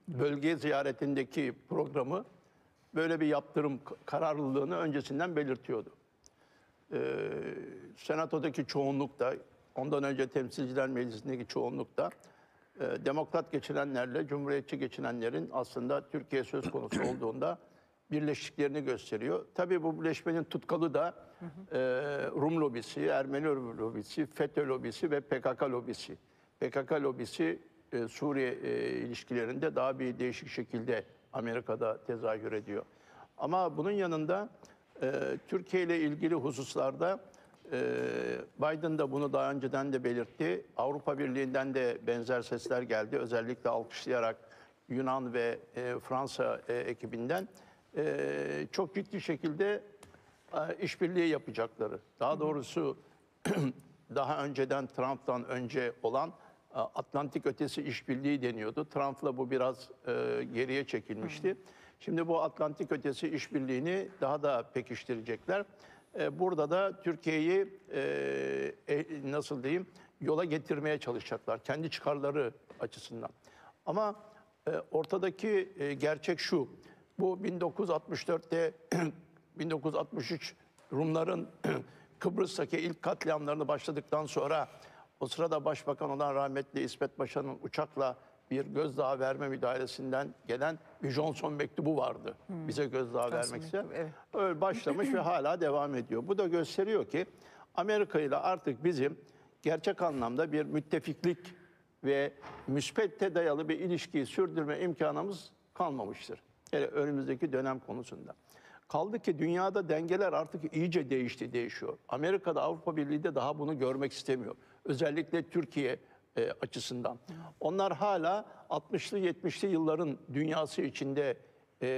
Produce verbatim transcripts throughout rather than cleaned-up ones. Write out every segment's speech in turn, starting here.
bölge ziyaretindeki programı böyle bir yaptırım kararlılığını öncesinden belirtiyordu. Ee, Senato'daki çoğunluk da, ondan önce Temsilciler Meclisi'ndeki çoğunluk da e, demokrat geçinenlerle cumhuriyetçi geçinenlerin aslında Türkiye söz konusu olduğunda birleştiklerini gösteriyor. Tabii bu birleşmenin tutkalı da e, Rum lobisi, Ermeni lobisi, FETÖ lobisi ve P K K lobisi. P K K lobisi e, Suriye e, ilişkilerinde daha bir değişik şekilde Amerika'da tezahür ediyor. Ama bunun yanında e, Türkiye ile ilgili hususlarda e, Biden da bunu daha önceden de belirtti. Avrupa Birliği'nden de benzer sesler geldi. Özellikle alkışlayarak Yunan ve e, Fransa e, ekibinden e, çok ciddi şekilde e, işbirliği yapacakları. Daha doğrusu daha önceden Trump'tan önce olan Atlantik ötesi işbirliği deniyordu. Trump'la bu biraz e, geriye çekilmişti. Hı. Şimdi bu Atlantik ötesi işbirliğini daha da pekiştirecekler. E, burada da Türkiye'yi e, e, nasıl diyeyim yola getirmeye çalışacaklar. Kendi çıkarları açısından. Ama e, ortadaki e, gerçek şu. Bu bin dokuz yüz altmış dörtte bin dokuz yüz altmış üç Rumların Kıbrıs'taki ilk katliamlarını başladıktan sonra o sırada başbakan olan rahmetli İsmet Paşa'nın uçakla bir gözdağı verme müdahalesinden gelen bir Johnson mektubu vardı. Hmm. Bize gözdağı vermekse. Evet. Öyle başlamış ve hala devam ediyor. Bu da gösteriyor ki Amerika ile artık bizim gerçek anlamda bir müttefiklik ve müspette dayalı bir ilişkiyi sürdürme imkanımız kalmamıştır. Yani önümüzdeki dönem konusunda. Kaldı ki dünyada dengeler artık iyice değişti, değişiyor. Amerika'da, Avrupa Birliği de daha bunu görmek istemiyor. Özellikle Türkiye e, açısından. Onlar hala altmışlı yetmişli yılların dünyası içinde e,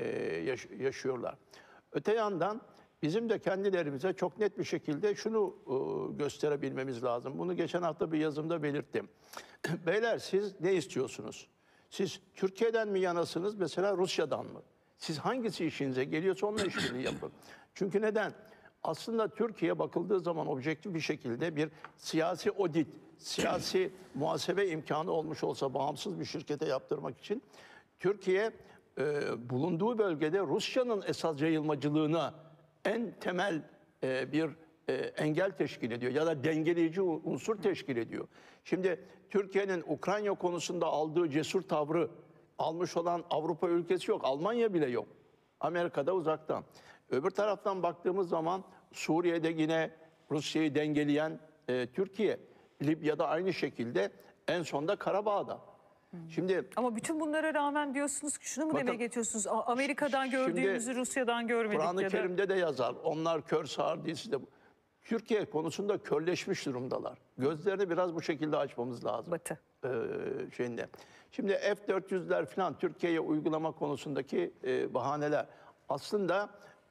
yaş yaşıyorlar. Öte yandan bizim de kendilerimize çok net bir şekilde şunu e, gösterebilmemiz lazım. Bunu geçen hafta bir yazımda belirttim. Beyler siz ne istiyorsunuz? Siz Türkiye'den mi yanasınız, mesela Rusya'dan mı? Siz hangisi işinize geliyorsa onunla işbirliği yapın. Çünkü neden? Aslında Türkiye bakıldığı zaman objektif bir şekilde bir siyasi audit, siyasi muhasebe imkanı olmuş olsa bağımsız bir şirkete yaptırmak için Türkiye e, bulunduğu bölgede Rusya'nın esas yayılmacılığına en temel e, bir e, engel teşkil ediyor ya da dengeleyici unsur teşkil ediyor. Şimdi Türkiye'nin Ukrayna konusunda aldığı cesur tavrı almış olan Avrupa ülkesi yok. Almanya bile yok. Amerika'da uzaktan. Öbür taraftan baktığımız zaman Suriye'de yine Rusya'yı dengeleyen e, Türkiye. Libya'da aynı şekilde, en sonda Karabağ'da. Hmm. Şimdi ama bütün bunlara rağmen diyorsunuz ki şunu mu bakın, demeye getiriyorsunuz? Amerika'dan gördüğümüzü Rusya'dan görmedik. Kur'an-ı Kerim'de de yazar. Onlar kör sağır değilse de Türkiye konusunda körleşmiş durumdalar. Gözlerini biraz bu şekilde açmamız lazım. Batı. Ee, şeyinde. Şimdi F dört yüzler falan Türkiye'ye uygulama konusundaki e, bahaneler. Aslında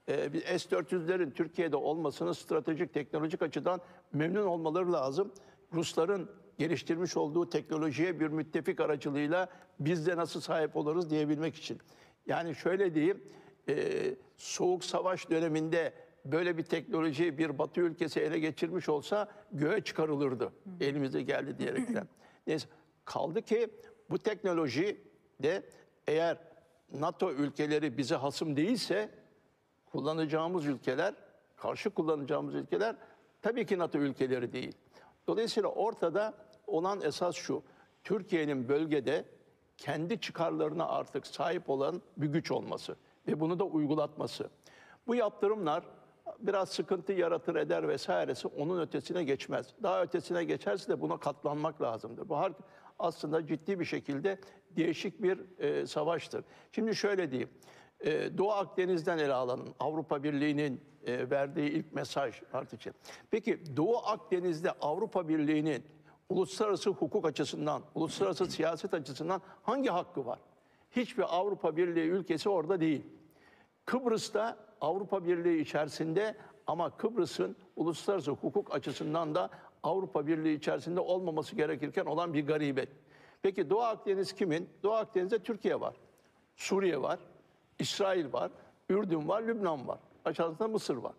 e, S dört yüzlerin Türkiye'de olmasını stratejik, teknolojik açıdan memnun olmaları lazım. Rusların geliştirmiş olduğu teknolojiye bir müttefik aracılığıyla biz de nasıl sahip oluruz diyebilmek için. Yani şöyle diyeyim, e, Soğuk Savaş döneminde böyle bir teknolojiyi bir Batı ülkesi ele geçirmiş olsa göğe çıkarılırdı. Hı. Elimize geldi diyerekten. Neyse, kaldı ki bu teknoloji de eğer NATO ülkeleri bize hasım değilse kullanacağımız ülkeler, karşı kullanacağımız ülkeler tabii ki NATO ülkeleri değil. Dolayısıyla ortada olan esas şu: Türkiye'nin bölgede kendi çıkarlarına artık sahip olan bir güç olması ve bunu da uygulatması. Bu yaptırımlar biraz sıkıntı yaratır eder vesairesi, onun ötesine geçmez. Daha ötesine geçerse de buna katlanmak lazımdır. Bu aslında ciddi bir şekilde değişik bir e, savaştır. Şimdi şöyle diyeyim, e, Doğu Akdeniz'den ele alalım. Avrupa Birliği'nin e, verdiği ilk mesaj artık. Peki Doğu Akdeniz'de Avrupa Birliği'nin uluslararası hukuk açısından, uluslararası siyaset açısından hangi hakkı var? Hiçbir Avrupa Birliği ülkesi orada değil. Kıbrıs'ta Avrupa Birliği içerisinde, ama Kıbrıs'ın uluslararası hukuk açısından da Avrupa Birliği içerisinde olmaması gerekirken olan bir garibet. Peki Doğu Akdeniz kimin? Doğu Akdeniz'de Türkiye var, Suriye var, İsrail var, Ürdün var, Lübnan var. Aşağısında Mısır var.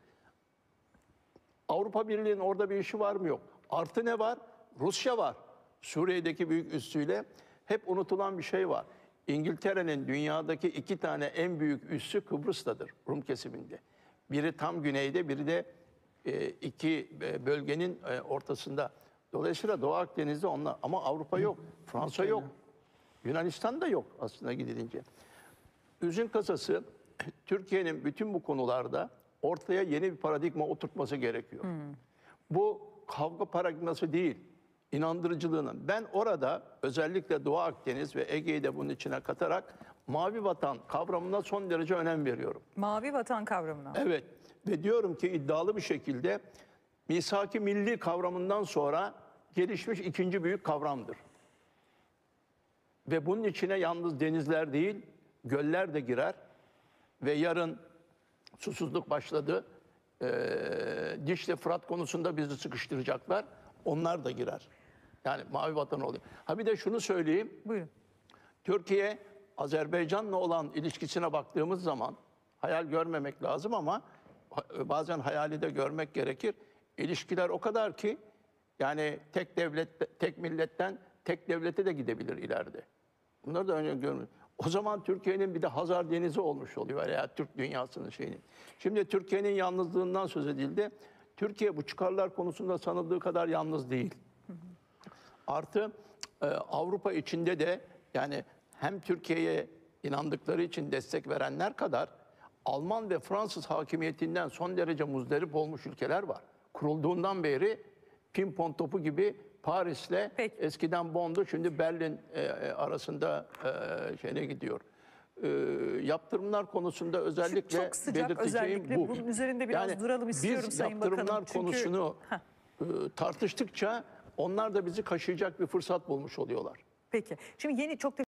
Avrupa Birliği'nin orada bir işi var mı? Yok. Artı ne var? Rusya var. Suriye'deki büyük üssüyle hep unutulan bir şey var. İngiltere'nin dünyadaki iki tane en büyük üssü Kıbrıs'tadır, Rum kesiminde. Biri tam güneyde, biri de e, iki e, bölgenin e, ortasında. Dolayısıyla Doğu Akdeniz'de onlar, ama Avrupa yok, Fransa yok, Yunanistan da yok aslında gidilince. Üzün kasası Türkiye'nin bütün bu konularda ortaya yeni bir paradigma oturtması gerekiyor. Bu kavga paradigması değil, inandırıcılığının. Ben orada özellikle Doğu Akdeniz ve Ege'yi de bunun içine katarak mavi vatan kavramına son derece önem veriyorum. Mavi vatan kavramına. Evet, ve diyorum ki iddialı bir şekilde misak-ı milli kavramından sonra gelişmiş ikinci büyük kavramdır. Ve bunun içine yalnız denizler değil, göller de girer. Ve yarın susuzluk başladı. Ee, Dişli Fırat konusunda bizi sıkıştıracaklar. Onlar da girer. Yani mavi vatan oluyor. Ha bir de şunu söyleyeyim. Buyurun. Türkiye, Azerbaycan'la olan ilişkisine baktığımız zaman hayal görmemek lazım ama bazen hayali de görmek gerekir. İlişkiler o kadar ki yani tek devlet, tek milletten tek devlete de gidebilir ileride. Bunları da önce görmüyoruz. O zaman Türkiye'nin bir de Hazar Denizi olmuş oluyor veya Türk dünyasının şeyini. Şimdi Türkiye'nin yalnızlığından söz edildi. Türkiye bu çıkarlar konusunda sanıldığı kadar yalnız değil. Artı e, Avrupa içinde de yani hem Türkiye'ye inandıkları için destek verenler kadar Alman ve Fransız hakimiyetinden son derece muzdarip olmuş ülkeler var. Kurulduğundan beri pimpon topu gibi Paris'le Peki. eskiden Bond'u şimdi Berlin e, arasında e, şeyine gidiyor. E, yaptırımlar konusunda özellikle Çok sıcak, belirteceğim özellikle bu. bunun üzerinde biraz duralım istiyorum biz Sayın Bakanım. yaptırımlar Çünkü- konusunu Heh. e, tartıştıkça onlar da bizi kaşıyacak bir fırsat bulmuş oluyorlar. Peki. Şimdi yeni çok